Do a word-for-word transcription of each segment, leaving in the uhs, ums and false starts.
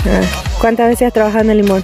Ah, ¿cuántas veces has trabajado en el limón?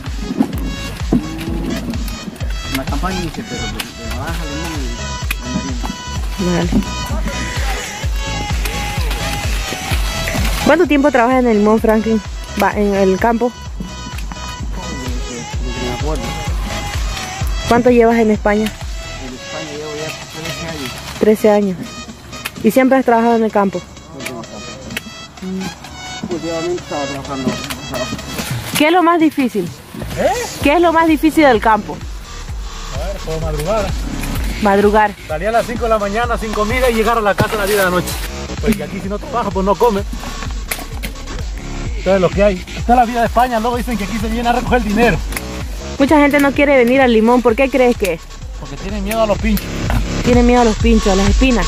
Una campaña hice, pero de, de naranja, limón y mandarina. Vale. ¿Cuánto tiempo trabajas en el limón, Franklin? Va, en el campo. Desde mi abuelo. ¿Cuánto llevas en España? En España llevo ya trece años. trece años. ¿Y siempre has trabajado en el campo? Últimamente estaba trabajando. ¿Qué es lo más difícil? ¿Eh? ¿Qué es lo más difícil del campo? A ver, puedo madrugar. Madrugar. Salí a las cinco de la mañana sin comida y llegar a la casa a las diez de la noche. Porque aquí si no trabaja, pues no come. Entonces lo que hay. Esta es la vida de España, luego dicen que aquí se viene a recoger el dinero. Mucha gente no quiere venir al limón. ¿Por qué crees que es? Porque tienen miedo a los pinchos. Tiene miedo a los pinchos, a las espinas.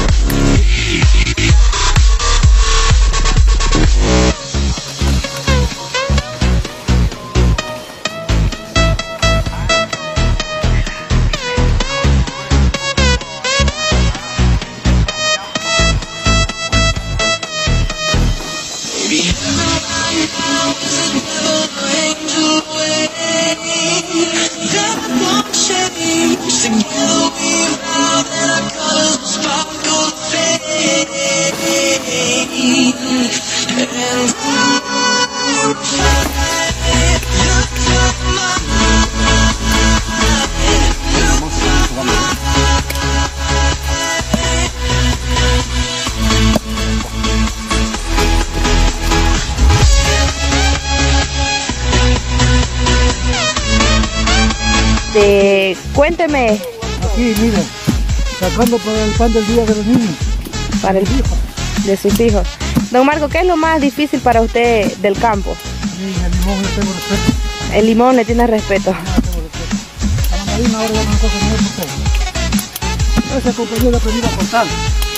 De... Cuénteme. Aquí, miren, sacando para el pan del día de los niños. Para el hijo de sus hijos. Don Marco, ¿qué es lo más difícil para usted del campo? Sí, el limón le tengo respeto. El limón le tiene respeto. No, tengo respeto. A la marina ahora vamos a coger muy poco. Esa compañía la pedida con tal.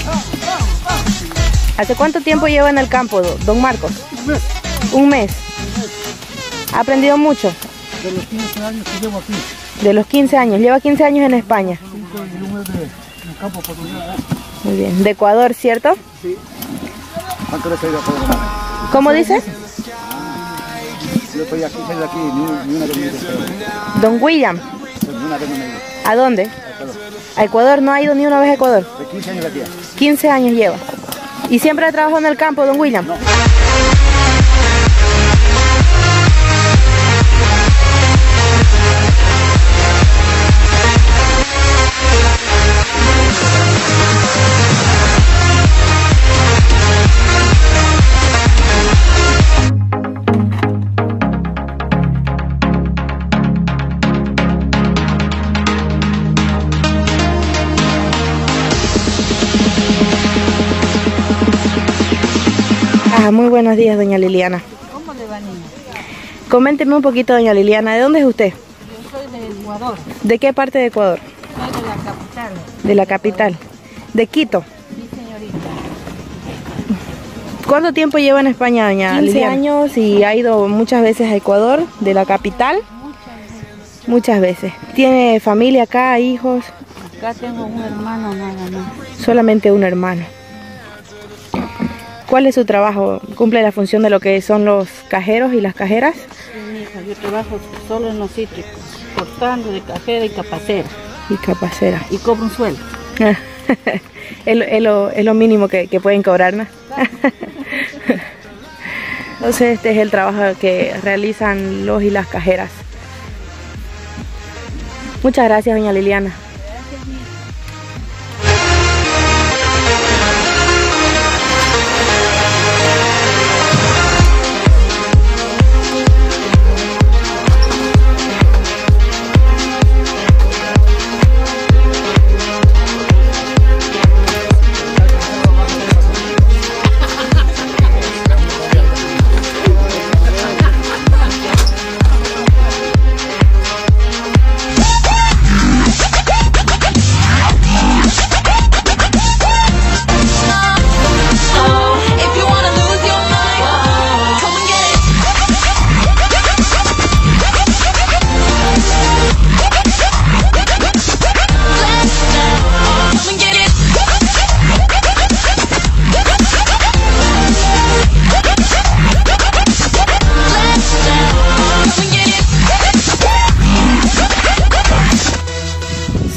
¿Hace cuánto tiempo lleva en el campo, don Marcos? Un mes. Un mes. ¿Ha aprendido mucho? De los quince años que llevo aquí. De los quince años. Lleva quince años en España. cinco y un mes de, en el campo por allá. Muy bien. De Ecuador, ¿cierto? Sí. ¿Cuánto les he ido a poder ganar? ¿Cómo dice? Yo estoy aquí, soy de aquí, ni, ni una vez me he ido. Don William. Ni una vez no me he ido. ¿A dónde? ¿A Ecuador? ¿No ha ido ni una vez a Ecuador? De quince años de aquí. quince años lleva. ¿Y siempre ha trabajado en el campo, don William? No. Ah, muy buenos días, doña Liliana. ¿Cómo le va, niña? Coménteme un poquito, doña Liliana, ¿de dónde es usted? Yo soy de Ecuador, ¿De qué parte de Ecuador? soy de la capital. De la capital. ¿De Quito? Sí, señorita. ¿Cuánto tiempo lleva en España, doña Liliana? quince años y ha ido muchas veces a Ecuador, de la capital. Muchas veces. Muchas veces. ¿Tiene familia acá, hijos? Acá tengo un hermano nada más. Solamente un hermano. ¿Cuál es su trabajo? ¿Cumple la función de lo que son los cajeros y las cajeras? Sí, mi hija, yo trabajo solo en los cítricos, cortando de cajera y capacera. Y capacera. Y cobro un sueldo. es, lo, es, lo, es lo mínimo que, que pueden cobrar, ¿no? Entonces este es el trabajo que realizan los y las cajeras. Muchas gracias, doña Liliana.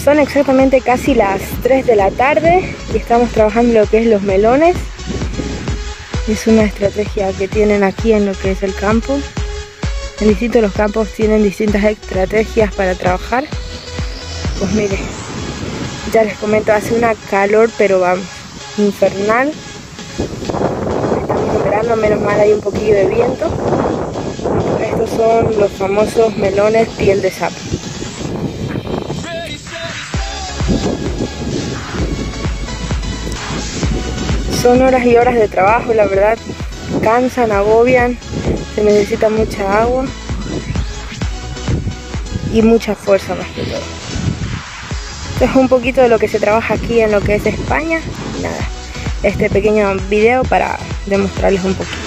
Son exactamente casi las tres de la tarde y estamos trabajando lo que es los melones. Es una estrategia que tienen aquí en lo que es el campo. En distintos los campos tienen distintas estrategias para trabajar. Pues mire, ya les comento, hace una calor pero vamos, infernal. Estamos en verano, menos mal hay un poquillo de viento. Estos son los famosos melones piel de sapo. Son horas y horas de trabajo, la verdad, cansan, agobian, se necesita mucha agua y mucha fuerza más que todo. Esto es un poquito de lo que se trabaja aquí en lo que es España. Nada, este pequeño video para demostrarles un poquito.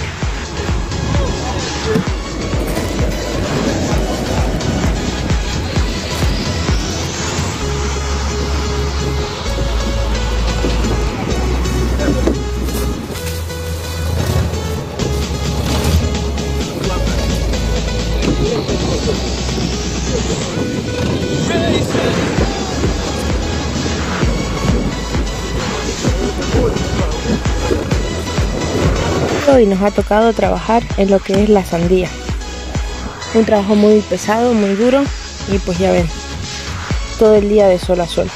Y nos ha tocado trabajar en lo que es la sandía, un trabajo muy pesado, muy duro, y pues ya ven, todo el día de sol a sol.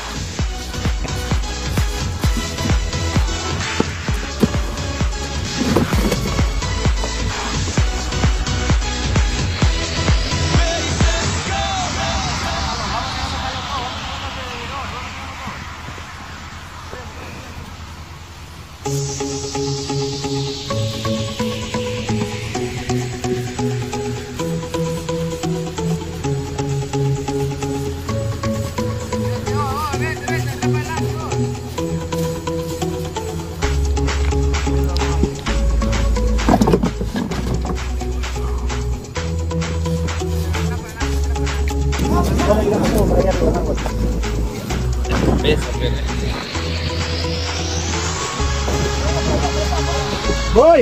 Voy.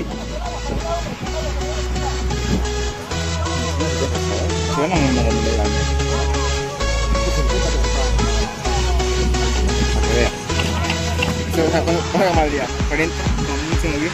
Suena muy mal el grande. Para que vea. O sea, ponga mal día. cuarenta, con mucho novio,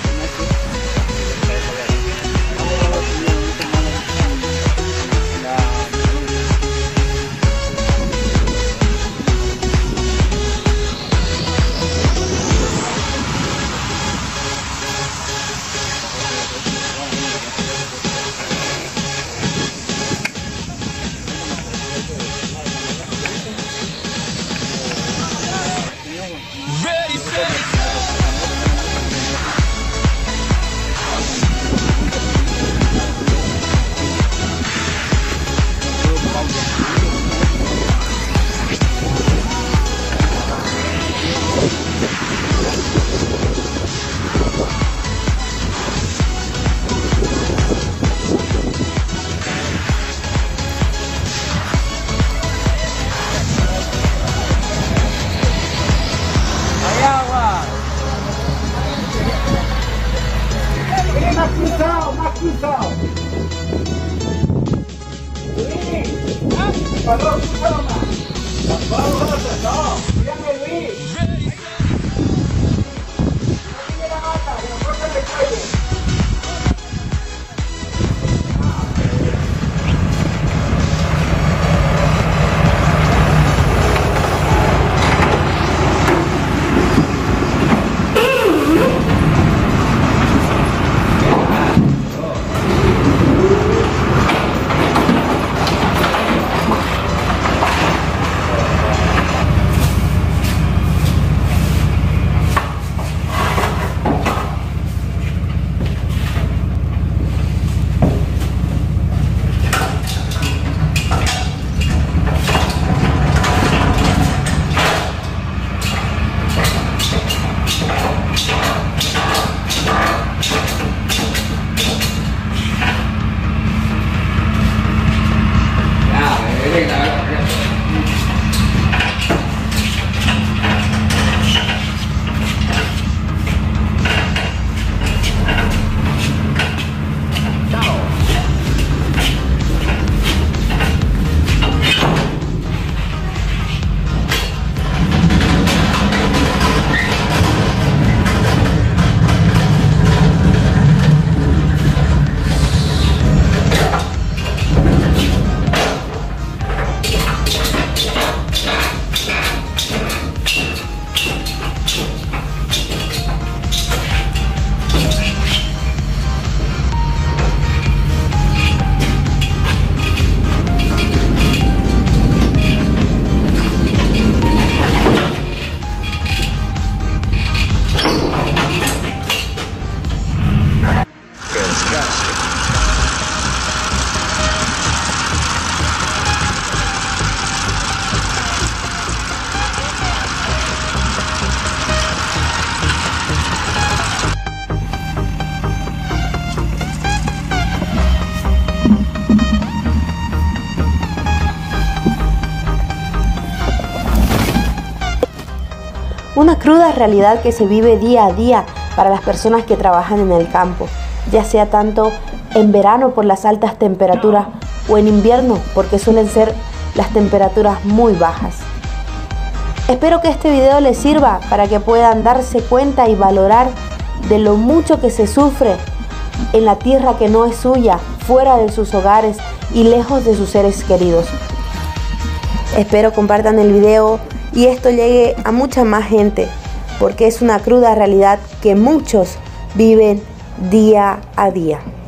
una cruda realidad que se vive día a día para las personas que trabajan en el campo, ya sea tanto en verano por las altas temperaturas o en invierno porque suelen ser las temperaturas muy bajas. Espero que este video les sirva para que puedan darse cuenta y valorar de lo mucho que se sufre en la tierra que no es suya, fuera de sus hogares y lejos de sus seres queridos. Espero compartan el video y esto llegue a mucha más gente, porque es una cruda realidad que muchos viven día a día.